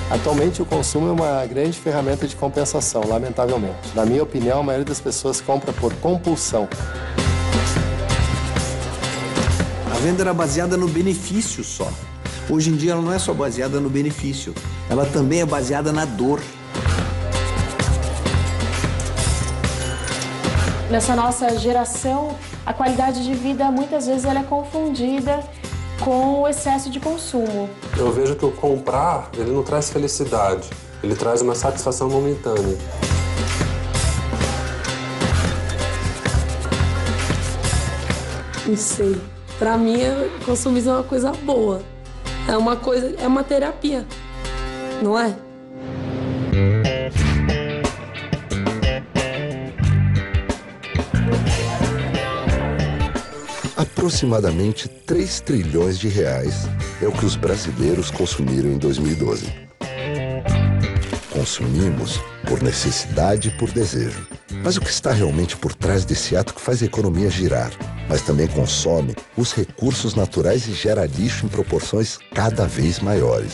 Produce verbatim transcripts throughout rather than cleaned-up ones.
Atualmente, o consumo é uma grande ferramenta de compensação, lamentavelmente. Na minha opinião, a maioria das pessoas compra por compulsão. A venda era baseada no benefício só. Hoje em dia, ela não é só baseada no benefício, ela também é baseada na dor. Nessa nossa geração, a qualidade de vida, muitas vezes, ela é confundida com o excesso de consumo. Eu vejo que o comprar, ele não traz felicidade, ele traz uma satisfação momentânea. Não sei. Pra mim, consumismo é uma coisa boa. É uma coisa, é uma terapia, não é? Aproximadamente três trilhões de reais é o que os brasileiros consumiram em dois mil e doze. Consumimos por necessidade e por desejo. Mas o que está realmente por trás desse ato que faz a economia girar, mas também consome os recursos naturais e gera lixo em proporções cada vez maiores?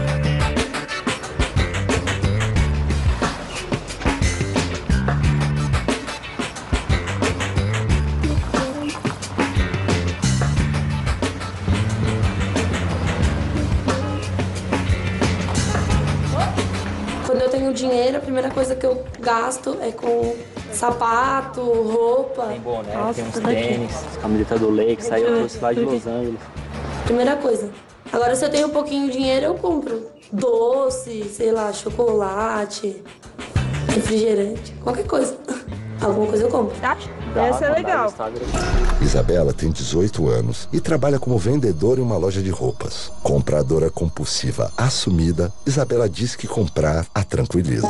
Dinheiro, a primeira coisa que eu gasto é com sapato, roupa. Tem boné, Nossa, tem uns tudo aqui. tênis, camiseta do Lake, saiu trouxe lá de Los Angeles. Primeira coisa. Agora, se eu tenho um pouquinho de dinheiro, eu compro doce, sei lá, chocolate, refrigerante, qualquer coisa. Alguma coisa eu compro. Essa é legal. Isabela tem dezoito anos e trabalha como vendedora em uma loja de roupas. Compradora compulsiva assumida, Isabela diz que comprar a tranquiliza.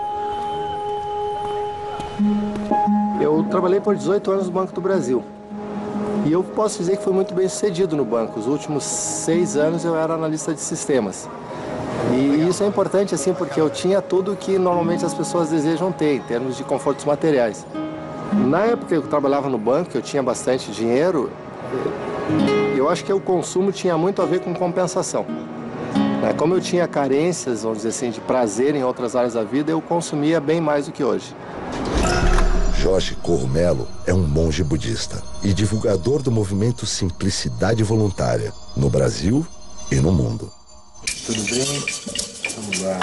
Eu trabalhei por dezoito anos no Banco do Brasil. E eu posso dizer que fui muito bem sucedido no banco. Os últimos seis anos eu era analista de sistemas. E isso é importante, assim, porque eu tinha tudo que normalmente as pessoas desejam ter, em termos de confortos materiais. Na época que eu trabalhava no banco, eu tinha bastante dinheiro, eu acho que o consumo tinha muito a ver com compensação. Como eu tinha carências, vamos dizer assim, de prazer em outras áreas da vida, eu consumia bem mais do que hoje. Jorge Corrumelo é um monge budista e divulgador do movimento Simplicidade Voluntária, no Brasil e no mundo. Tudo bem? Vamos lá.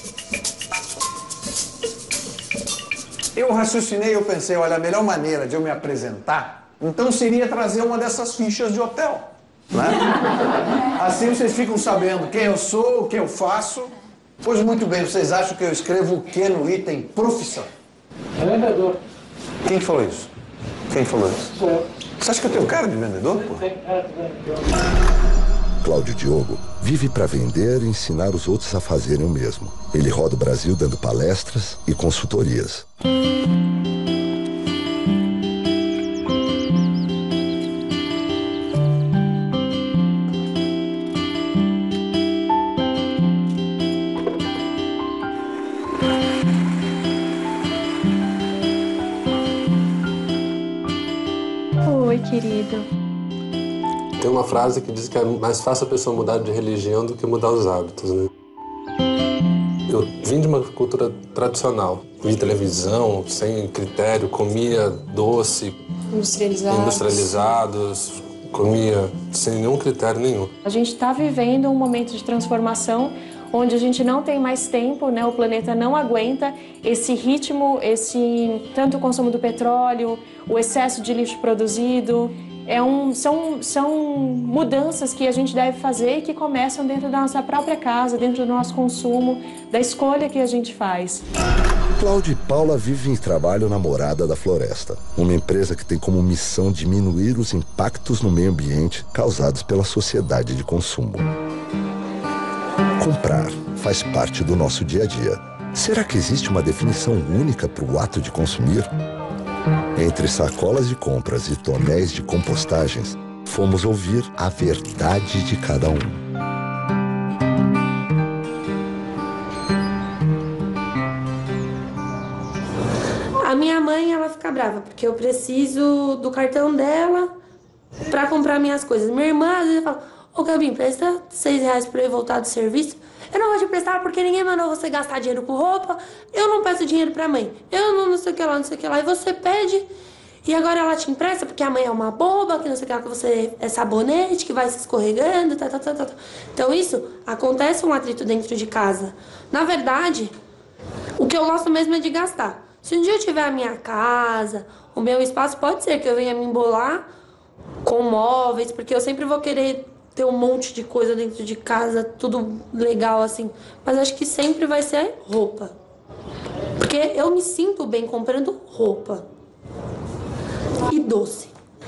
Eu raciocinei, eu pensei, olha, a melhor maneira de eu me apresentar, então seria trazer uma dessas fichas de hotel, né? Assim vocês ficam sabendo quem eu sou, o que eu faço. Pois muito bem, vocês acham que eu escrevo o que no item profissão? Vendedor. Quem falou isso? Quem falou isso? Sou eu. Você acha que eu tenho cara de vendedor, pô? Tem cara de vendedor. Cláudio Diogo vive para vender e ensinar os outros a fazerem o mesmo. Ele roda o Brasil dando palestras e consultorias. Oi, querido. Tem uma frase que diz que é mais fácil a pessoa mudar de religião do que mudar os hábitos, né? Eu vim de uma cultura tradicional. Vi televisão, sem critério, comia doce, Industrializados. industrializados, comia sem nenhum critério nenhum. A gente está vivendo um momento de transformação onde a gente não tem mais tempo, né? O planeta não aguenta esse ritmo, esse tanto o consumo do petróleo, o excesso de lixo produzido. É um, são, são mudanças que a gente deve fazer e que começam dentro da nossa própria casa, dentro do nosso consumo, da escolha que a gente faz. Cláudio e Paula vivem e trabalham na Morada da Floresta, uma empresa que tem como missão diminuir os impactos no meio ambiente causados pela sociedade de consumo. Comprar faz parte do nosso dia a dia. Será que existe uma definição única para o ato de consumir? Entre sacolas de compras e tonéis de compostagens, fomos ouvir a verdade de cada um. A minha mãe, ela fica brava, porque eu preciso do cartão dela pra comprar minhas coisas. Minha irmã, às vezes, fala, ô Gabi, presta seis reais pra eu voltar do serviço. Eu não vou te emprestar porque ninguém mandou você gastar dinheiro com roupa. Eu não peço dinheiro pra mãe. Eu não, não sei o que lá, não sei o que lá. E você pede e agora ela te empresta porque a mãe é uma boba, que não sei o que lá, que você é sabonete, que vai se escorregando, tá, tá, tá, tá. Então isso, acontece um atrito dentro de casa. Na verdade, o que eu gosto mesmo é de gastar. Se um dia eu tiver a minha casa, o meu espaço, pode ser que eu venha me embolar com móveis, porque eu sempre vou querer ter um monte de coisa dentro de casa, tudo legal assim. Mas acho que sempre vai ser roupa. Porque eu me sinto bem comprando roupa. E doce.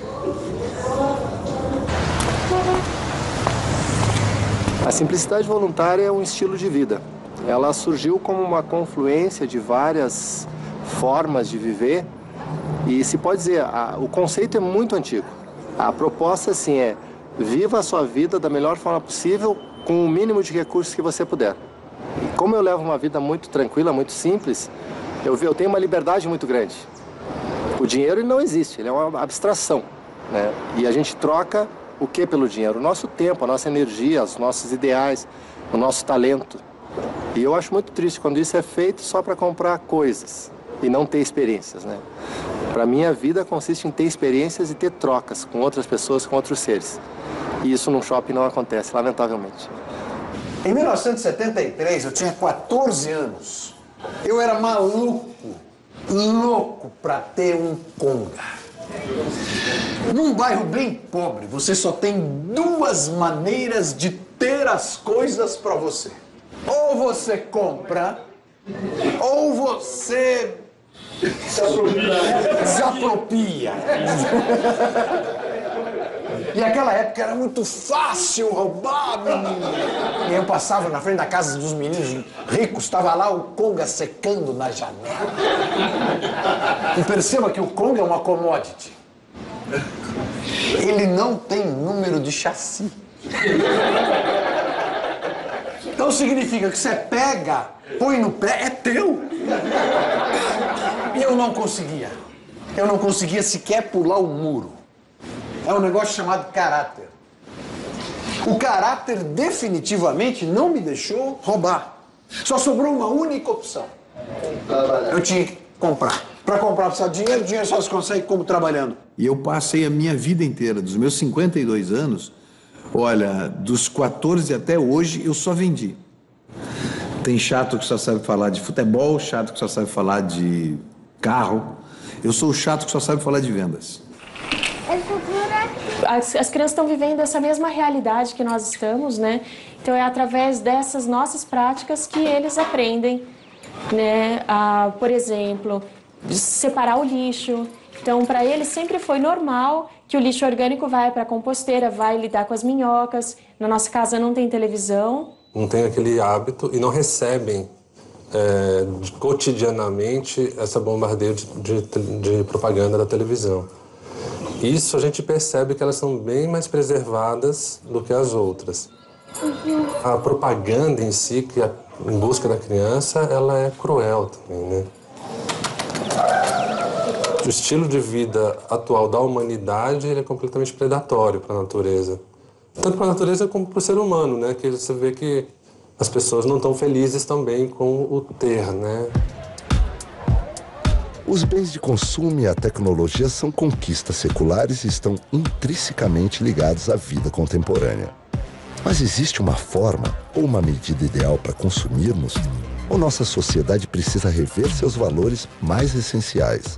A simplicidade voluntária é um estilo de vida. Ela surgiu como uma confluência de várias formas de viver e se pode dizer, a, o conceito é muito antigo. A proposta, assim, é viva a sua vida da melhor forma possível com o mínimo de recursos que você puder. E como eu levo uma vida muito tranquila, muito simples, eu, eu tenho uma liberdade muito grande. O dinheiro ele não existe, ele é uma abstração, né? E a gente troca o que pelo dinheiro? O nosso tempo, a nossa energia, os nossos ideais, o nosso talento. E eu acho muito triste quando isso é feito só para comprar coisas e não ter experiências, né? Para mim, a vida consiste em ter experiências e ter trocas com outras pessoas, com outros seres. E isso num shopping não acontece, lamentavelmente. Em mil novecentos e setenta e três, eu tinha quatorze anos. Eu era maluco, louco para ter um Konga. Num bairro bem pobre, você só tem duas maneiras de ter as coisas para você. Ou você compra, ou você desapropria. E naquela época era muito fácil roubar, menino. E eu passava na frente da casa dos meninos ricos, estava lá o Konga secando na janela. E perceba que o Konga é uma commodity. Ele não tem número de chassi. Então significa que você pega, põe no pé, é teu. E eu não conseguia. Eu não conseguia sequer pular o muro. É um negócio chamado caráter. O caráter definitivamente não me deixou roubar. Só sobrou uma única opção. Eu tinha que comprar. Para comprar precisa de dinheiro, dinheiro só se consegue como trabalhando. E eu passei a minha vida inteira, dos meus cinquenta e dois anos, olha, dos quatorze até hoje, eu só vendi. Tem chato que só sabe falar de futebol, chato que só sabe falar de carro. Eu sou o chato que só sabe falar de vendas. As, as crianças estão vivendo essa mesma realidade que nós estamos, né? Então é através dessas nossas práticas que eles aprendem, né? A, por exemplo, separar o lixo. Então, para eles sempre foi normal que o lixo orgânico vai para a composteira, vai lidar com as minhocas. Na nossa casa não tem televisão. Não tem aquele hábito e não recebem é, cotidianamente essa bombardeio de, de, de propaganda da televisão. Isso a gente percebe que elas são bem mais preservadas do que as outras. A propaganda em si, que é em busca da criança, ela é cruel também, né? O estilo de vida atual da humanidade ele é completamente predatório para a natureza. Tanto para a natureza como para o ser humano, né? Que você vê que as pessoas não estão felizes também com o ter, né? Os bens de consumo e a tecnologia são conquistas seculares e estão intrinsecamente ligados à vida contemporânea. Mas existe uma forma ou uma medida ideal para consumirmos? Ou nossa sociedade precisa rever seus valores mais essenciais?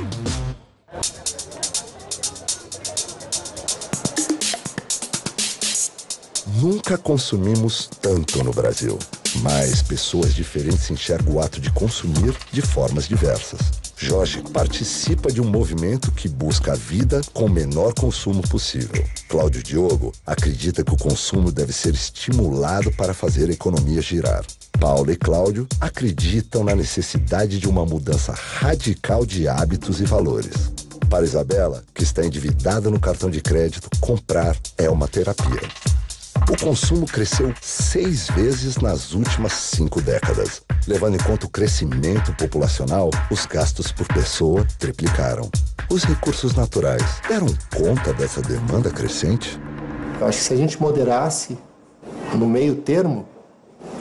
Nunca consumimos tanto no Brasil, mas pessoas diferentes enxergam o ato de consumir de formas diversas. Jorge participa de um movimento que busca a vida com o menor consumo possível. Cláudio Diogo acredita que o consumo deve ser estimulado para fazer a economia girar. Paulo e Cláudio acreditam na necessidade de uma mudança radical de hábitos e valores. Para Isabela, que está endividada no cartão de crédito, comprar é uma terapia. O consumo cresceu seis vezes nas últimas cinco décadas. Levando em conta o crescimento populacional, os gastos por pessoa triplicaram. Os recursos naturais deram conta dessa demanda crescente? Eu acho que se a gente moderasse no meio termo,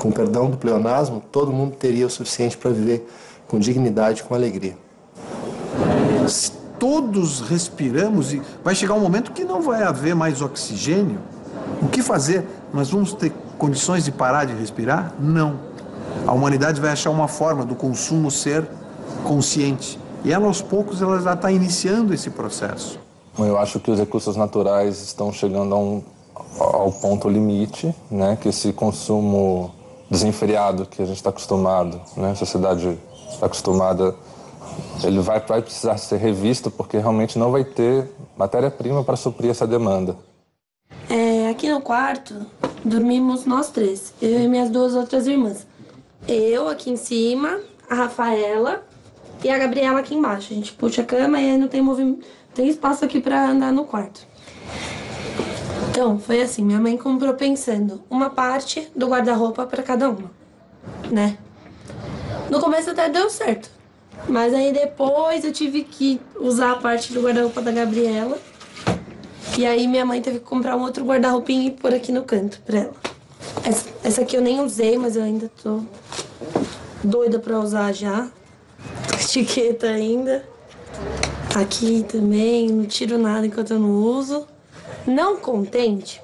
com perdão do pleonasmo, todo mundo teria o suficiente para viver com dignidade, com alegria. Se todos respiramos, e vai chegar um momento que não vai haver mais oxigênio, o que fazer? Nós vamos ter condições de parar de respirar? Não. A humanidade vai achar uma forma do consumo ser consciente. E ela, aos poucos, ela já está iniciando esse processo. Eu acho que os recursos naturais estão chegando a um, ao ponto limite, né? Que esse consumo desenfreado que a gente está acostumado, né? A sociedade está acostumada, ele vai, vai precisar ser revisto porque realmente não vai ter matéria-prima para suprir essa demanda. É, aqui no quarto, dormimos nós três, eu e minhas duas outras irmãs. Eu aqui em cima, a Rafaela e a Gabriela aqui embaixo. A gente puxa a cama e aí não tem movimento, tem espaço aqui pra andar no quarto. Então, foi assim, minha mãe comprou pensando uma parte do guarda-roupa pra cada uma, né? No começo até deu certo, mas aí depois eu tive que usar a parte do guarda-roupa da Gabriela. E aí minha mãe teve que comprar um outro guarda-roupinha e pôr aqui no canto pra ela. Essa, essa aqui eu nem usei, mas eu ainda tô doida pra usar já. Etiqueta ainda. Aqui também, não tiro nada enquanto eu não uso. Não contente,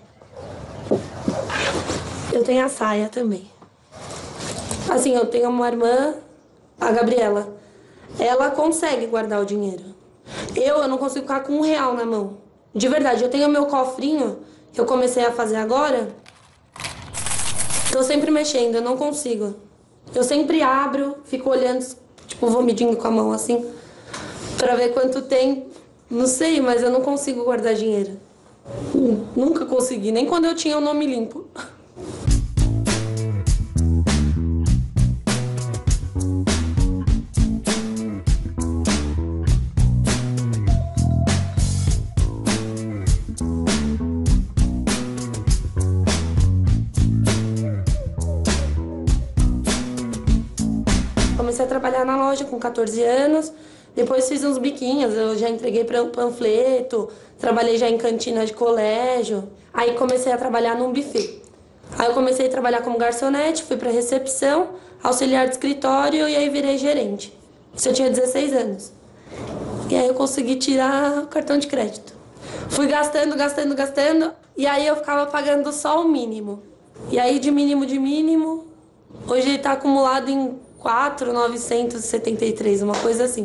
eu tenho a saia também. Assim, eu tenho uma irmã, a Gabriela. Ela consegue guardar o dinheiro. Eu, eu não consigo ficar com um real na mão. De verdade, eu tenho meu cofrinho, que eu comecei a fazer agora. Tô sempre mexendo, eu não consigo. Eu sempre abro, fico olhando, tipo, vou medindo com a mão assim, pra ver quanto tem. Não sei, mas eu não consigo guardar dinheiro. Nunca consegui, nem quando eu tinha o nome limpo. Comecei a trabalhar na loja com quatorze anos, depois fiz uns biquinhos, eu já entreguei para um panfleto, trabalhei já em cantina de colégio, aí comecei a trabalhar num buffet. Aí eu comecei a trabalhar como garçonete, fui para recepção, auxiliar de escritório e aí virei gerente. Isso eu tinha dezesseis anos. E aí eu consegui tirar o cartão de crédito. Fui gastando, gastando, gastando, e aí eu ficava pagando só o mínimo. E aí de mínimo, de mínimo, hoje ele está acumulado em quatro mil novecentos e setenta e três, uma coisa assim.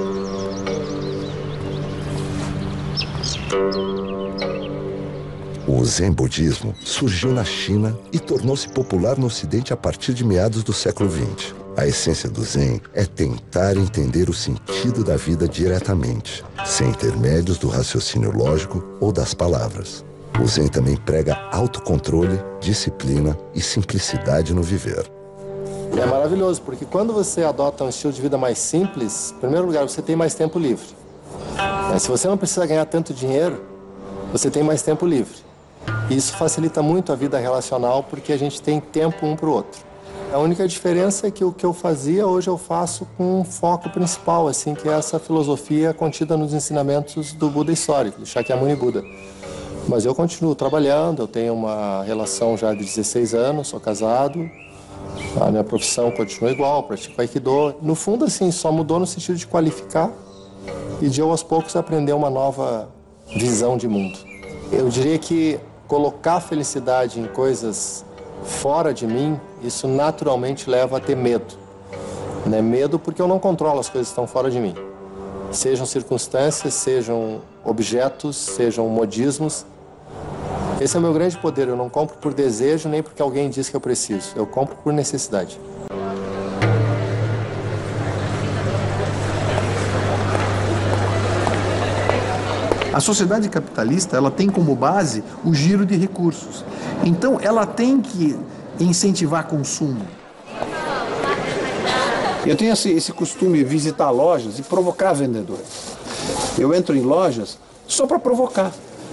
O Zen Budismo surgiu na China e tornou-se popular no Ocidente a partir de meados do século vinte. A essência do Zen é tentar entender o sentido da vida diretamente, sem intermédios do raciocínio lógico ou das palavras. O Zen também prega autocontrole, disciplina e simplicidade no viver. É maravilhoso, porque quando você adota um estilo de vida mais simples, em primeiro lugar, você tem mais tempo livre. É, se você não precisa ganhar tanto dinheiro, você tem mais tempo livre. E isso facilita muito a vida relacional, porque a gente tem tempo um para o outro. A única diferença é que o que eu fazia, hoje eu faço com um foco principal, assim, que é essa filosofia contida nos ensinamentos do Buda histórico, do Shakyamuni Buda. Mas eu continuo trabalhando, eu tenho uma relação já de dezesseis anos, sou casado. A minha profissão continua igual, pratico Aikido. No fundo, assim, só mudou no sentido de qualificar e de eu, aos poucos, aprender uma nova visão de mundo. Eu diria que colocar a felicidade em coisas fora de mim, isso naturalmente leva a ter medo. Né? Medo porque eu não controlo as coisas que estão fora de mim. Sejam circunstâncias, sejam objetos, sejam modismos. Esse é o meu grande poder, eu não compro por desejo nem porque alguém diz que eu preciso, eu compro por necessidade. A sociedade capitalista, ela tem como base o giro de recursos. Então, ela tem que incentivar consumo. Eu tenho esse, esse costume de visitar lojas e provocar vendedores. Eu entro em lojas só para provocar.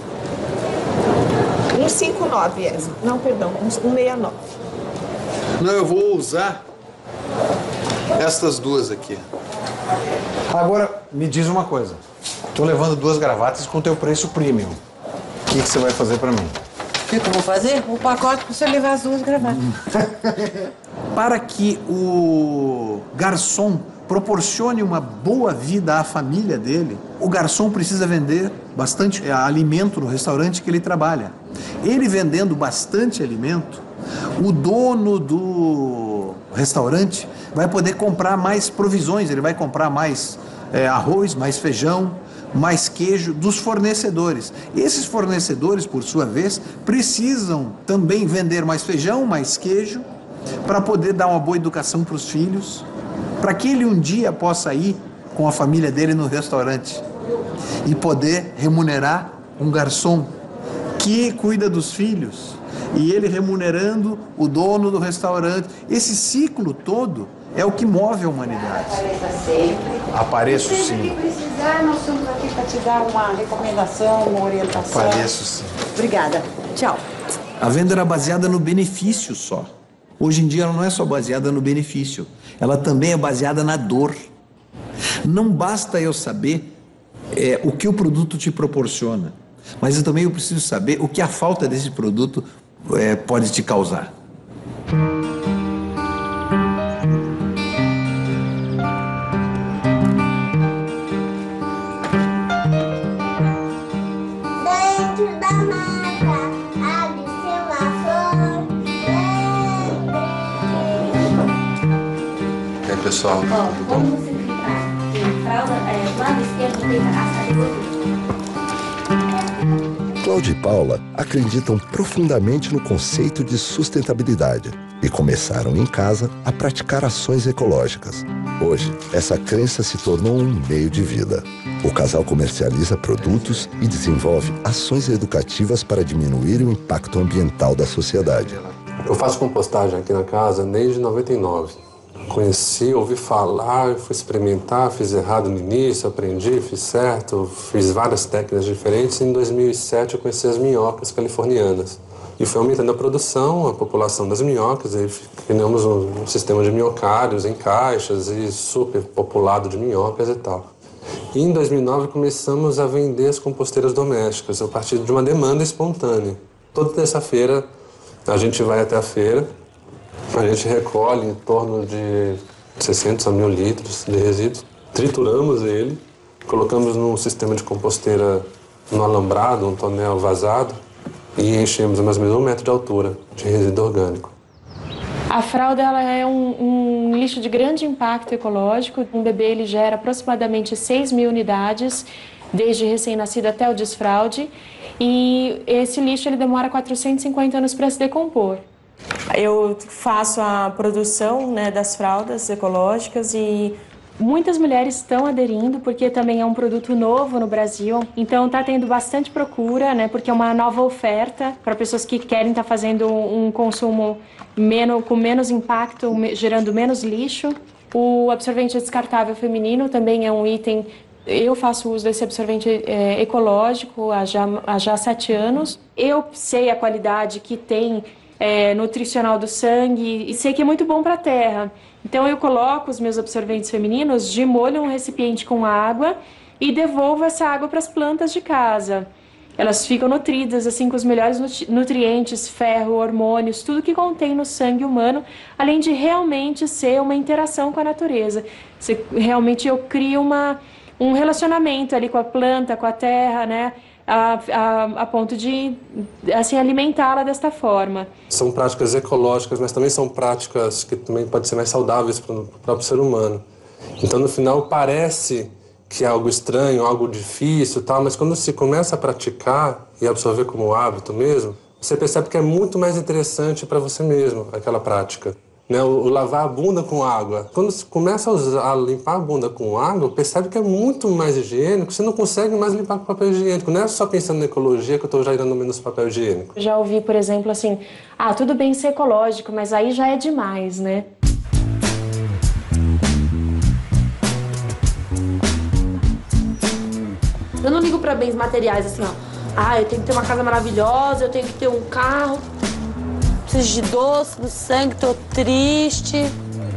um cinco nove, Essa. Não, perdão, um sessenta e nove. Não, eu vou usar estas duas aqui. Agora, me diz uma coisa. Estou levando duas gravatas com teu preço premium. O que, que você vai fazer para mim? O que, que eu vou fazer? Um pacote para você levar as duas gravatas. Para que o garçom proporcione uma boa vida à família dele, o garçom precisa vender bastante é, alimento no restaurante que ele trabalha. Ele vendendo bastante alimento, o dono do restaurante vai poder comprar mais provisões, ele vai comprar mais é, arroz, mais feijão, mais queijo dos fornecedores. Esses fornecedores, por sua vez, precisam também vender mais feijão, mais queijo, para poder dar uma boa educação para os filhos, para que ele um dia possa ir com a família dele no restaurante e poder remunerar um garçom que cuida dos filhos e ele remunerando o dono do restaurante. Esse ciclo todo é o que move a humanidade. Apareço sim. Se precisar, nós estamos aqui para te dar uma recomendação, uma orientação. Apareço sim. Obrigada. Tchau. A venda era baseada no benefício só. Hoje em dia ela não é só baseada no benefício, ela também é baseada na dor. Não basta eu saber é, o que o produto te proporciona, mas eu também eu preciso saber o que a falta desse produto é, pode te causar. Dentro da mata, abre-se uma flor. E aí, pessoal? Ó, quando você clicar em fralda, é, lado esquerdo tem a categoria. Cláudia e Paula acreditam profundamente no conceito de sustentabilidade e começaram em casa a praticar ações ecológicas. Hoje, essa crença se tornou um meio de vida. O casal comercializa produtos e desenvolve ações educativas para diminuir o impacto ambiental da sociedade. Eu faço compostagem aqui na casa desde noventa e nove. Conheci, ouvi falar, fui experimentar, fiz errado no início, aprendi, fiz certo, fiz várias técnicas diferentes. Em dois mil e sete eu conheci as minhocas californianas. E foi aumentando a produção, a população das minhocas, e criamos um sistema de minhocários em caixas e super populado de minhocas e tal. E em dois mil e nove começamos a vender as composteiras domésticas, a partir de uma demanda espontânea. Toda terça-feira a gente vai até a feira, a gente recolhe em torno de seiscentos a mil litros de resíduos, trituramos ele, colocamos num sistema de composteira no alambrado, um tonel vazado, e enchemos mais ou menos um metro de altura de resíduo orgânico. A fralda ela é um, um lixo de grande impacto ecológico. Um bebê ele gera aproximadamente seis mil unidades, desde recém-nascido até o desfraude, e esse lixo ele demora quatrocentos e cinquenta anos para se decompor. Eu faço a produção, né, das fraldas ecológicas e muitas mulheres estão aderindo porque também é um produto novo no Brasil. Então está tendo bastante procura, né, porque é uma nova oferta para pessoas que querem estar tá fazendo um consumo menos, com menos impacto, gerando menos lixo. O absorvente descartável feminino também é um item. Eu faço uso desse absorvente é, ecológico há já, há já sete anos. Eu sei a qualidade que tem É, nutricional do sangue e sei que é muito bom para a terra. Então eu coloco os meus absorventes femininos de molho num recipiente com água e devolvo essa água para as plantas de casa. Elas ficam nutridas assim com os melhores nutrientes, ferro, hormônios, tudo que contém no sangue humano, além de realmente ser uma interação com a natureza. Você, realmente eu crio uma, um relacionamento ali com a planta, com a terra, né? A, a, a ponto de assim, alimentá-la desta forma. São práticas ecológicas, mas também são práticas que também podem ser mais saudáveis para o próprio ser humano. Então, no final, parece que é algo estranho, algo difícil, tal, mas quando se começa a praticar e absorver como hábito mesmo, você percebe que é muito mais interessante para você mesmo aquela prática. Né, o, o lavar a bunda com água. Quando você começa a, usar, a limpar a bunda com água, percebe que é muito mais higiênico, você não consegue mais limpar com papel higiênico. Não é só pensando na ecologia que eu estou já irando menos papel higiênico. Já ouvi, por exemplo, assim, ah, tudo bem ser ecológico, mas aí já é demais, né? Eu não ligo pra bens materiais, assim, ó. Ah, eu tenho que ter uma casa maravilhosa, eu tenho que ter um carro. Preciso de doce, do sangue, tô triste.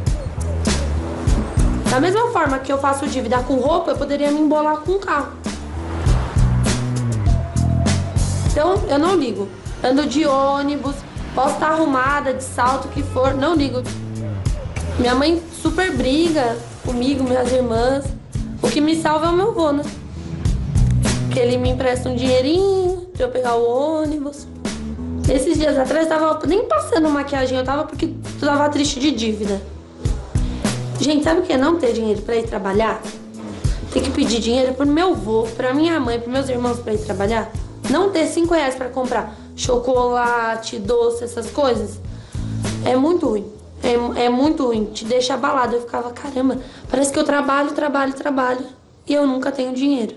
Da mesma forma que eu faço dívida com roupa, eu poderia me embolar com um carro. Então, eu não ligo. ando de ônibus, posso estar arrumada, de salto, o que for, não ligo. Minha mãe super briga comigo, minhas irmãs. O que me salva é o meu avô, né? Que ele me empresta um dinheirinho pra eu pegar o ônibus. Esses dias atrás, eu tava nem passando maquiagem, eu tava porque eu tava triste de dívida. Gente, sabe o que é não ter dinheiro pra ir trabalhar? Ter que pedir dinheiro pro meu avô, pra minha mãe, pros meus irmãos pra ir trabalhar? Não ter cinco reais pra comprar chocolate, doce, essas coisas? É muito ruim. É, é muito ruim. Te deixa abalado. Eu ficava, caramba, parece que eu trabalho, trabalho, trabalho e eu nunca tenho dinheiro.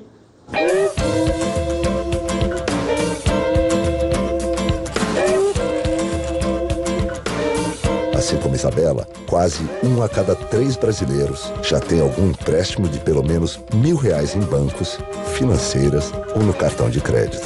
Assim como Isabela, quase um a cada três brasileiros já tem algum empréstimo de pelo menos mil reais em bancos, financeiras ou no cartão de crédito.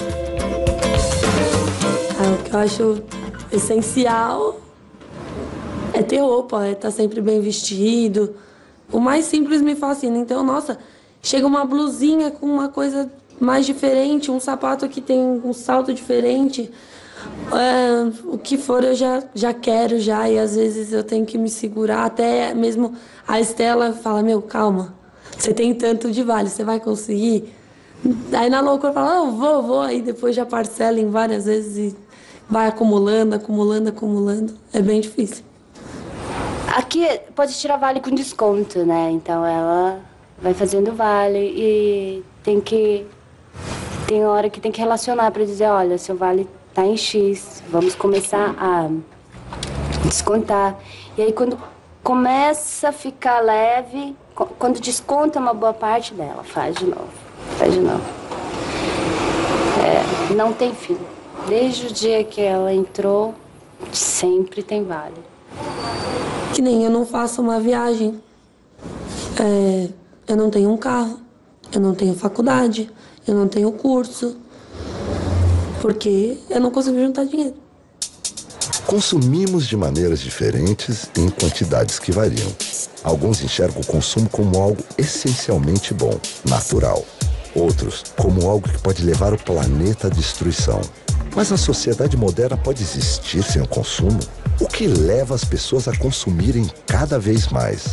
Ah, o que eu acho essencial é ter roupa, é estar sempre bem vestido. O mais simples me fascina. Então, nossa, chega uma blusinha com uma coisa mais diferente, um sapato que tem um salto diferente. É, o que for eu já, já quero já, e às vezes eu tenho que me segurar. Até mesmo a Estela fala, meu, calma, você tem tanto de vale, você vai conseguir? Aí na loucura fala, não, vou, vou, aí depois já parcela em várias vezes e vai acumulando, acumulando, acumulando. É bem difícil. Aqui pode tirar vale com desconto, né? Então ela vai fazendo vale e tem que... Tem hora que tem que relacionar para dizer, olha, seu vale tá em X, vamos começar a descontar. E aí quando começa a ficar leve, quando desconta uma boa parte dela, faz de novo, faz de novo. É, não tem fim. Desde o dia que ela entrou, sempre tem vale. Que nem eu não faço uma viagem, é, eu não tenho um carro, eu não tenho faculdade, eu não tenho curso, porque eu não consigo juntar dinheiro. Consumimos de maneiras diferentes em quantidades que variam. Alguns enxergam o consumo como algo essencialmente bom, natural. Outros como algo que pode levar o planeta à destruição. Mas a sociedade moderna pode existir sem o consumo? O que leva as pessoas a consumirem cada vez mais?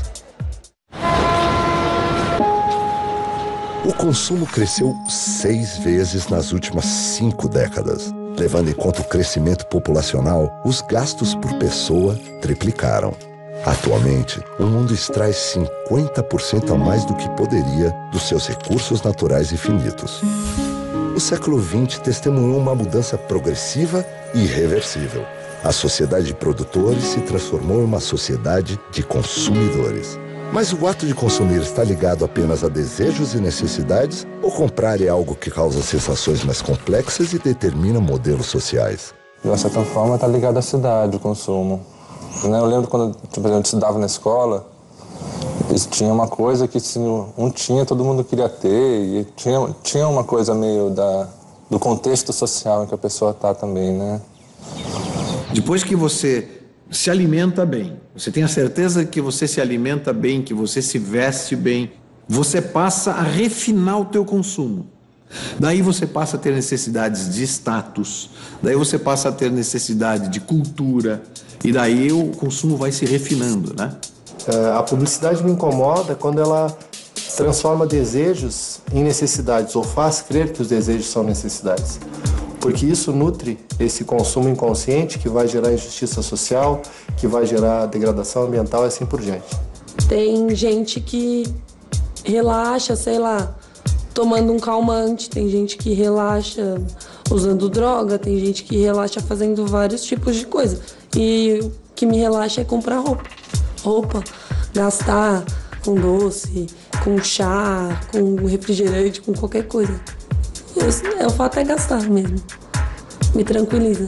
O consumo cresceu seis vezes nas últimas cinco décadas. Levando em conta o crescimento populacional, os gastos por pessoa triplicaram. Atualmente, o mundo extrai cinquenta por cento a mais do que poderia dos seus recursos naturais infinitos. O século vinte testemunhou uma mudança progressiva e irreversível. A sociedade de produtores se transformou em uma sociedade de consumidores. Mas o ato de consumir está ligado apenas a desejos e necessidades, ou comprar é algo que causa sensações mais complexas e determina modelos sociais? De uma certa forma, está ligado à cidade, o consumo. Eu lembro quando tipo, eu estudava na escola, tinha uma coisa que se um tinha, todo mundo queria ter, e tinha, tinha uma coisa meio da, do contexto social em que a pessoa está também, né? Depois que você se alimenta bem, você tem a certeza que você se alimenta bem, que você se veste bem, você passa a refinar o teu consumo. Daí você passa a ter necessidades de status, daí você passa a ter necessidade de cultura, e daí o consumo vai se refinando, né? A publicidade me incomoda quando ela transforma desejos em necessidades, ou faz crer que os desejos são necessidades. Porque isso nutre esse consumo inconsciente que vai gerar injustiça social, que vai gerar degradação ambiental e assim por diante. Tem gente que relaxa, sei lá, tomando um calmante, tem gente que relaxa usando droga, tem gente que relaxa fazendo vários tipos de coisa. E o que me relaxa é comprar roupa. Roupa, gastar com doce, com chá, com refrigerante, com qualquer coisa. Eu, o fato é gastar mesmo. Me tranquiliza.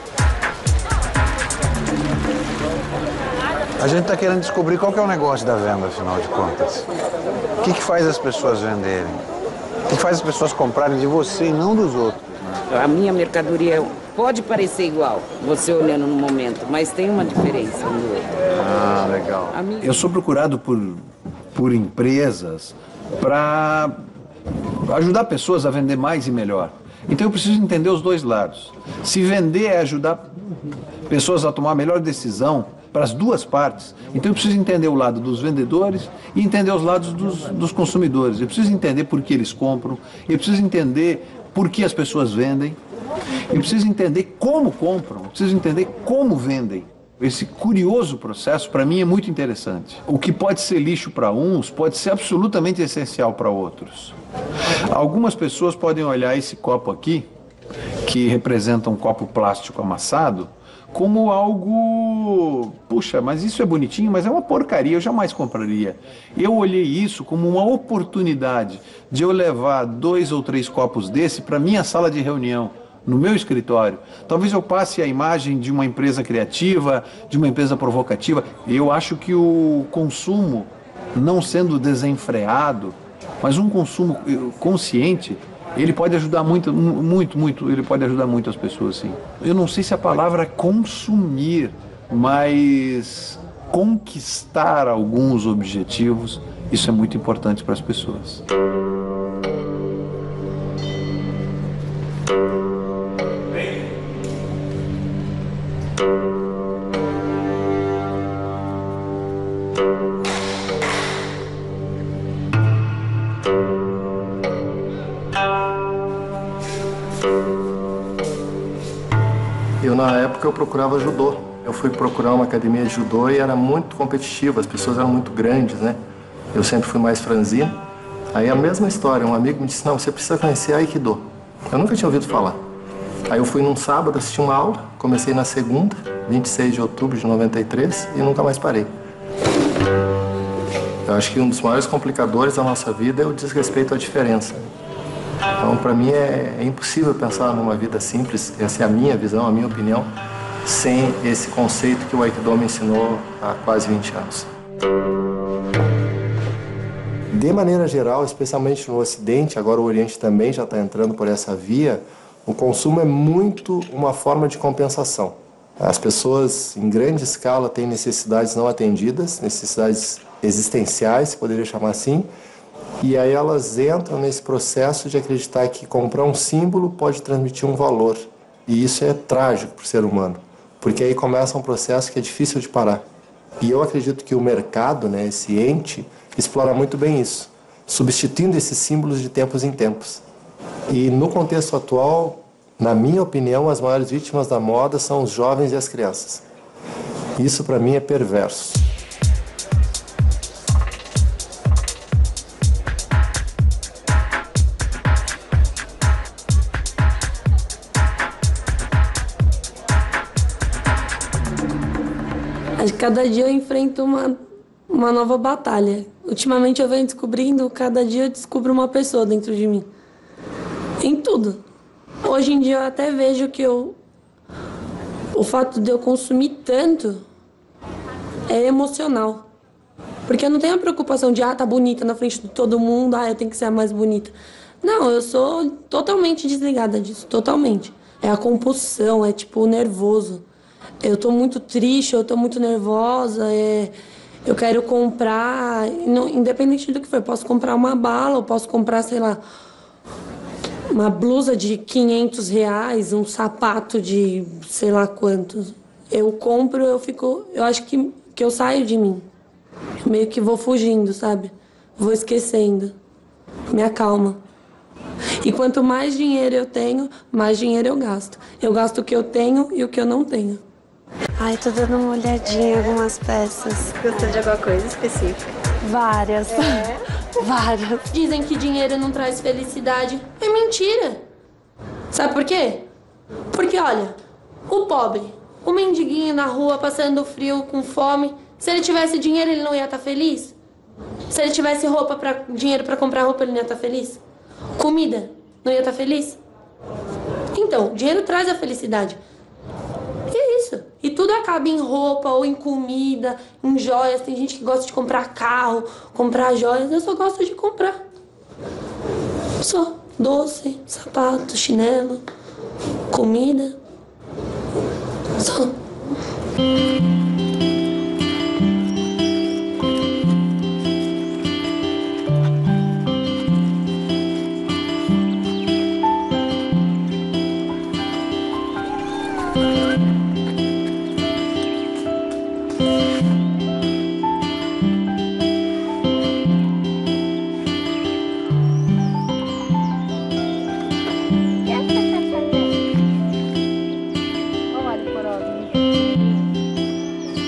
A gente está querendo descobrir qual que é o negócio da venda, afinal de contas. O que, que faz as pessoas venderem? O que faz as pessoas comprarem de você e não dos outros? Né? A minha mercadoria pode parecer igual, você olhando no momento, mas tem uma diferença um do outro. Ah, legal. Minha... Eu sou procurado por, por empresas para ajudar pessoas a vender mais e melhor. Então eu preciso entender os dois lados. Se vender é ajudar pessoas a tomar a melhor decisão para as duas partes, então eu preciso entender o lado dos vendedores e entender os lados dos, dos consumidores. Eu preciso entender por que eles compram, eu preciso entender por que as pessoas vendem, eu preciso entender como compram, eu preciso entender como vendem. Esse curioso processo, para mim, é muito interessante. O que pode ser lixo para uns pode ser absolutamente essencial para outros. Algumas pessoas podem olhar esse copo aqui, que representa um copo plástico amassado, como algo... Puxa, mas isso é bonitinho, mas é uma porcaria, eu jamais compraria. Eu olhei isso como uma oportunidade de eu levar dois ou três copos desse para minha sala de reunião, no meu escritório. Talvez eu passe a imagem de uma empresa criativa, de uma empresa provocativa. Eu acho que o consumo, não sendo desenfreado, mas um consumo consciente, ele pode ajudar muito, muito, muito, ele pode ajudar muito as pessoas, sim. Eu não sei se a palavra é consumir, mas conquistar alguns objetivos, isso é muito importante para as pessoas. Eu, na época, eu procurava judô. Eu fui procurar uma academia de judô e era muito competitiva, as pessoas eram muito grandes, né? Eu sempre fui mais franzino. Aí a mesma história, um amigo me disse, não, você precisa conhecer Aikido. Eu nunca tinha ouvido falar. Aí eu fui num sábado, assisti uma aula, comecei na segunda, vinte e seis de outubro de noventa e três, e nunca mais parei. Eu acho que um dos maiores complicadores da nossa vida é o desrespeito à diferença. Então, para mim, é, é impossível pensar numa vida simples, essa é a minha visão, a minha opinião, sem esse conceito que o Aikido me ensinou há quase vinte anos. De maneira geral, especialmente no Ocidente, agora o Oriente também já está entrando por essa via, o consumo é muito uma forma de compensação. As pessoas, em grande escala, têm necessidades não atendidas, necessidades existenciais, poderia chamar assim, e aí elas entram nesse processo de acreditar que comprar um símbolo pode transmitir um valor. E isso é trágico para o ser humano, porque aí começa um processo que é difícil de parar. E eu acredito que o mercado, né, esse ente, explora muito bem isso, substituindo esses símbolos de tempos em tempos. E no contexto atual, na minha opinião, as maiores vítimas da moda são os jovens e as crianças. Isso para mim é perverso. Cada dia eu enfrento uma, uma nova batalha. Ultimamente eu venho descobrindo, cada dia eu descubro uma pessoa dentro de mim. Em tudo. Hoje em dia eu até vejo que eu, o fato de eu consumir tanto é emocional. Porque eu não tenho a preocupação de, ah, tá bonita na frente de todo mundo, ah, eu tenho que ser a mais bonita. Não, eu sou totalmente desligada disso, totalmente. É a compulsão, é tipo o nervoso. Eu tô muito triste, eu tô muito nervosa, é, eu quero comprar, não, independente do que for, eu posso comprar uma bala, eu posso comprar, sei lá, uma blusa de quinhentos reais, um sapato de sei lá quantos. Eu compro, eu fico, eu acho que, que eu saio de mim, meio que vou fugindo, sabe? Vou esquecendo, me acalma. E quanto mais dinheiro eu tenho, mais dinheiro eu gasto. Eu gasto o que eu tenho e o que eu não tenho. Ai, tô dando uma olhadinha em algumas peças. Gostou de alguma coisa específica? Várias. É. Várias. Dizem que dinheiro não traz felicidade. É mentira. Sabe por quê? Porque, olha, o pobre, o mendiguinho na rua, passando frio, com fome, se ele tivesse dinheiro, ele não ia estar feliz? Se ele tivesse roupa pra, dinheiro para comprar roupa, ele não ia estar feliz? Comida, não ia estar feliz? Então, dinheiro traz a felicidade. E é isso. E tudo acaba em roupa ou em comida, em joias. Tem gente que gosta de comprar carro, comprar joias. Eu só gosto de comprar. Só. Doce, sapato, chinelo, comida. Só.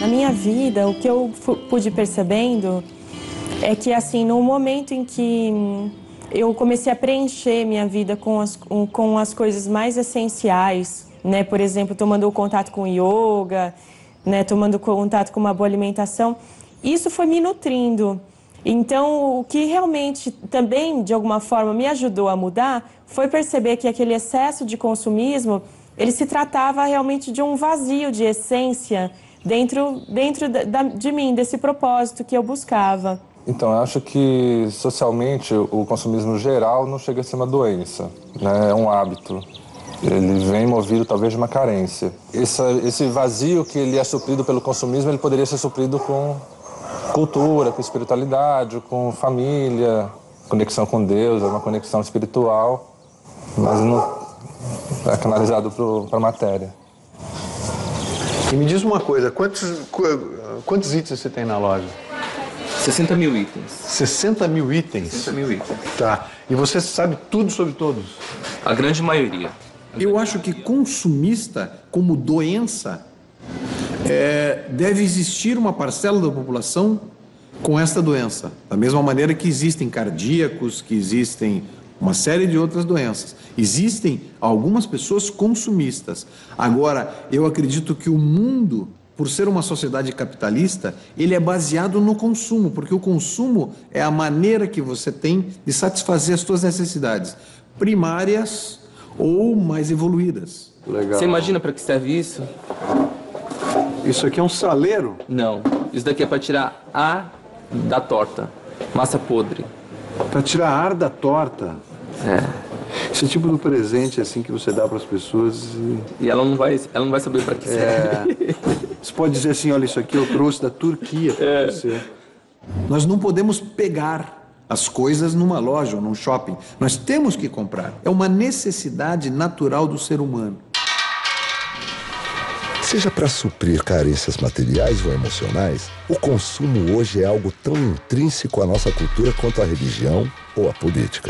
Na minha vida, o que eu pude percebendo é que, assim, no momento em que eu comecei a preencher minha vida com as, com as coisas mais essenciais, né? Por exemplo, tomando contato com yoga, né? Tomando contato com uma boa alimentação, isso foi me nutrindo. Então, o que realmente também, de alguma forma, me ajudou a mudar foi perceber que aquele excesso de consumismo, ele se tratava realmente de um vazio de essência dentro, dentro da, de mim, desse propósito que eu buscava. Então, eu acho que socialmente o consumismo geral não chega a ser uma doença, né? É um hábito. Ele vem movido talvez de uma carência. Esse, esse vazio que ele é suprido pelo consumismo, ele poderia ser suprido com cultura, com espiritualidade, com família, conexão com Deus, uma conexão espiritual, mas não é canalizado para a matéria. E me diz uma coisa, quantos, quantos itens você tem na loja? sessenta mil itens. sessenta mil itens? sessenta mil itens. Tá. E você sabe tudo sobre todos? A grande maioria. Eu acho que consumista, como doença, é, deve existir uma parcela da população com esta doença. Da mesma maneira que existem cardíacos, que existem uma série de outras doenças. Existem algumas pessoas consumistas. Agora, eu acredito que o mundo, por ser uma sociedade capitalista, ele é baseado no consumo, porque o consumo é a maneira que você tem de satisfazer as suas necessidades primárias ou mais evoluídas. Legal. Você imagina para que serve isso? Isso aqui é um saleiro? Não. Isso daqui é para tirar ar da torta. Massa podre. Para tirar ar da torta? É. Esse é tipo de presente assim que você dá para as pessoas e... E ela não vai, ela não vai saber para que serve. É. Você pode dizer assim, olha, isso aqui eu trouxe da Turquia para é. você. Nós não podemos pegar as coisas numa loja ou num shopping. Nós temos que comprar. É uma necessidade natural do ser humano. Seja para suprir carências materiais ou emocionais, o consumo hoje é algo tão intrínseco à nossa cultura quanto a religião ou a política.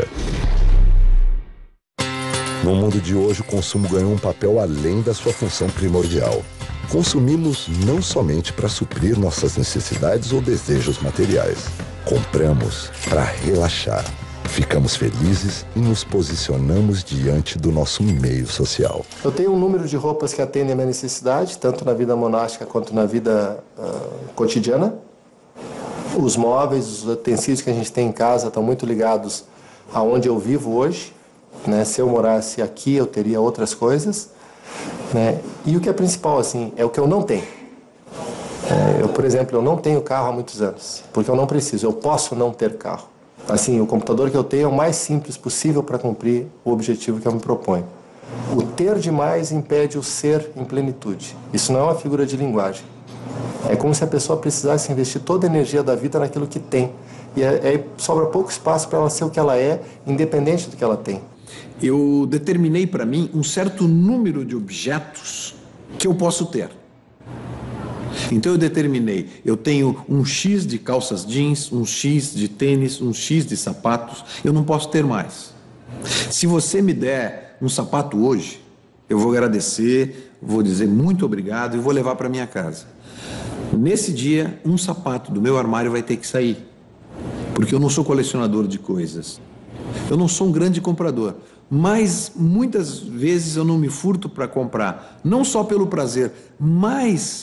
No mundo de hoje, o consumo ganhou um papel além da sua função primordial. Consumimos não somente para suprir nossas necessidades ou desejos materiais. Compramos para relaxar. Ficamos felizes e nos posicionamos diante do nosso meio social. Eu tenho um número de roupas que atendem a minha necessidade, tanto na vida monástica quanto na vida uh, cotidiana. Os móveis, os utensílios que a gente tem em casa estão muito ligados aonde eu vivo hoje. Né? Se eu morasse aqui, eu teria outras coisas. Né? E o que é principal, assim, é o que eu não tenho. É, eu, por exemplo, eu não tenho carro há muitos anos, porque eu não preciso, eu posso não ter carro. Assim, o computador que eu tenho é o mais simples possível para cumprir o objetivo que eu me proponho. O ter demais impede o ser em plenitude. Isso não é uma figura de linguagem. É como se a pessoa precisasse investir toda a energia da vida naquilo que tem. E aí sobra pouco espaço para ela ser o que ela é, independente do que ela tem. Eu determinei para mim um certo número de objetos que eu posso ter. Então eu determinei, eu tenho um X de calças jeans, um X de tênis, um X de sapatos, eu não posso ter mais. Se você me der um sapato hoje, eu vou agradecer, vou dizer muito obrigado e vou levar para minha casa. Nesse dia, um sapato do meu armário vai ter que sair, porque eu não sou colecionador de coisas. Eu não sou um grande comprador, mas muitas vezes eu não me furto para comprar, não só pelo prazer, mas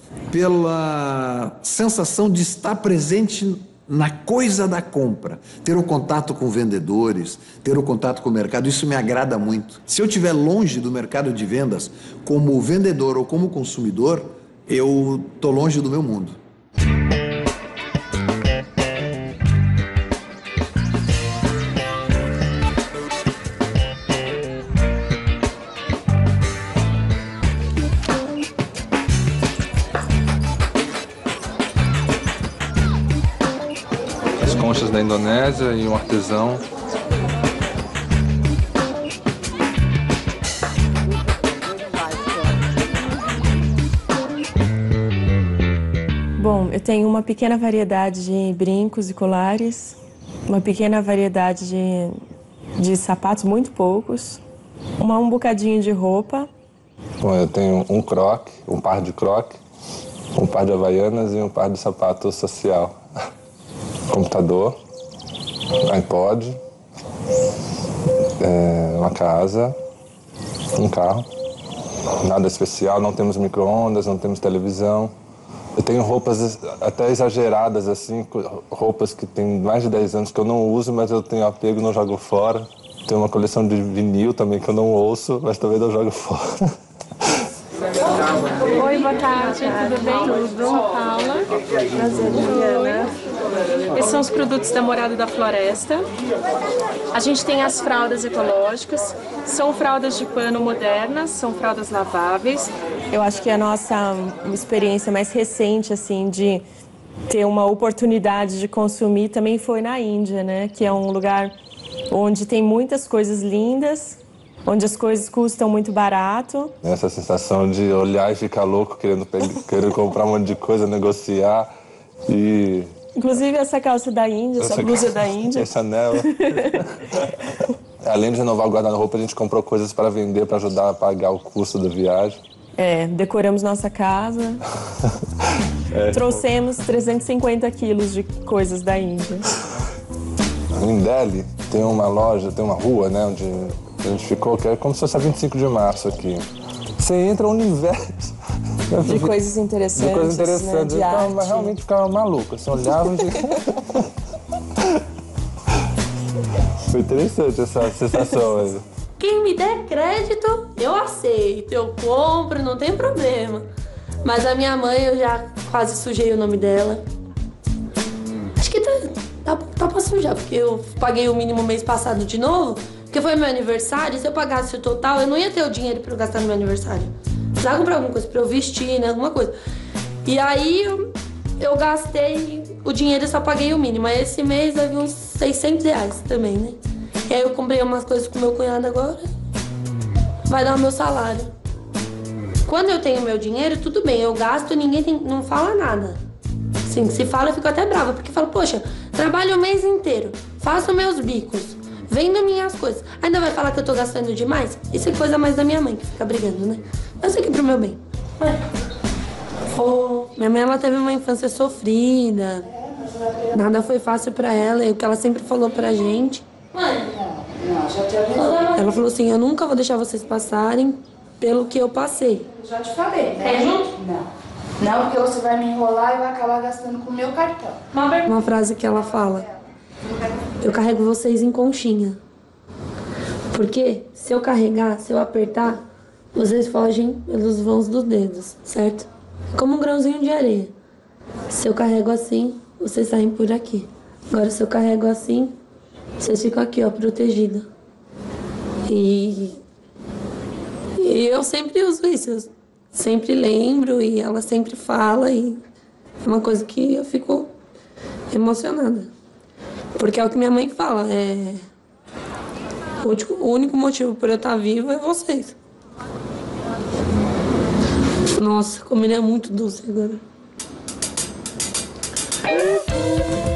pela sensação de estar presente na coisa da compra, ter o contato com vendedores, ter o contato com o mercado, isso me agrada muito. Se eu estiver longe do mercado de vendas, como vendedor ou como consumidor, eu estou longe do meu mundo. Conchas da Indonésia e um artesão. Bom, eu tenho uma pequena variedade de brincos e colares, uma pequena variedade de, de sapatos, muito poucos, uma, um bocadinho de roupa. Bom, eu tenho um croque, um par de croque, um par de havaianas e um par de sapato social. Computador, iPod, é, uma casa, um carro. Nada especial, não temos micro-ondas, não temos televisão. Eu tenho roupas até exageradas, assim, roupas que tem mais de dez anos que eu não uso, mas eu tenho apego e não jogo fora. Tenho uma coleção de vinil também que eu não ouço, mas também não jogo fora. Oi, boa tarde, tudo bem? Tudo. Sou Paula. Prazer, Juliana. Esses são os produtos da Morada da Floresta. A gente tem as fraldas ecológicas, são fraldas de pano modernas, são fraldas laváveis. Eu acho que a nossa experiência mais recente, assim, de ter uma oportunidade de consumir também foi na Índia, né? Que é um lugar onde tem muitas coisas lindas, onde as coisas custam muito barato. Essa sensação de olhar e ficar louco, querendo, querendo comprar um monte de coisa, negociar e... Inclusive essa calça da Índia, essa, essa blusa da Índia. Essa anel. Além de renovar o guarda-roupa, a gente comprou coisas para vender, para ajudar a pagar o custo da viagem. É, decoramos nossa casa. É. Trouxemos trezentos e cinquenta quilos de coisas da Índia. Em Delhi tem uma loja, tem uma rua, né, onde a gente ficou, que é como se fosse a vinte e cinco de março aqui. Você entra no universo de coisas interessantes, de coisas interessantes. Né, de então, mas realmente ficava maluco, assim, olhava e... Foi interessante essa sensação aí. Quem me der crédito, eu aceito, eu compro, não tem problema. Mas a minha mãe, eu já quase sujei o nome dela. Acho que tá, tá, tá pra sujar, porque eu paguei o mínimo mês passado de novo, porque foi meu aniversário, e se eu pagasse o total, eu não ia ter o dinheiro pra eu gastar no meu aniversário. Precisava comprar alguma coisa pra eu vestir, né, alguma coisa. E aí, eu, eu gastei o dinheiro e só paguei o mínimo. Aí esse mês eu vi uns seiscentos reais também, né? E aí eu comprei umas coisas com meu cunhado agora, vai dar o meu salário. Quando eu tenho meu dinheiro, tudo bem, eu gasto e ninguém tem, não fala nada. Sim, se fala eu fico até brava, porque falo, poxa, trabalho o mês inteiro, faço meus bicos, vendo minhas coisas. Ainda vai falar que eu tô gastando demais? Isso é coisa mais da minha mãe, que fica brigando, né? Mas isso aqui pro meu bem. Oh, minha mãe, ela teve uma infância sofrida, nada foi fácil pra ela, e o que ela sempre falou pra gente... Ela falou assim, eu nunca vou deixar vocês passarem pelo que eu passei. Já te falei, né? Quer junto? Não. Não, porque você vai me enrolar e vai acabar gastando com o meu cartão. Uma frase que ela fala, eu carrego vocês em conchinha. Porque se eu carregar, se eu apertar, vocês fogem pelos vãos dos dedos, certo? Como um grãozinho de areia. Se eu carrego assim, vocês saem por aqui. Agora se eu carrego assim, vocês ficam aqui, ó, protegida. E, e eu sempre uso isso, eu sempre lembro e ela sempre fala e é uma coisa que eu fico emocionada. Porque é o que minha mãe fala, é... O único motivo por eu estar viva é vocês. Nossa, a comida é muito doce agora.